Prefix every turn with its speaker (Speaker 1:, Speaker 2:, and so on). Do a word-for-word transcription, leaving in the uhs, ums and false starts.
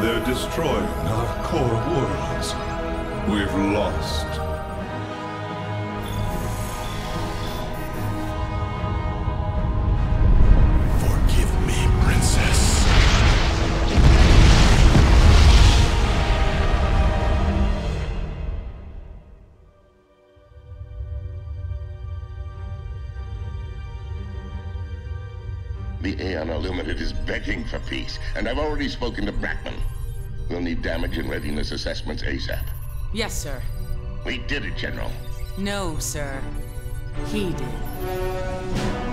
Speaker 1: They're destroying our core worlds. We've lost.
Speaker 2: Forgive me, Princess.
Speaker 3: The Aeon Illuminate is begging for peace, and I've already spoken to Brackman. We'll need damage and readiness assessments ASAP.
Speaker 4: Yes, sir.
Speaker 3: We did it, General.
Speaker 4: No, sir. He did.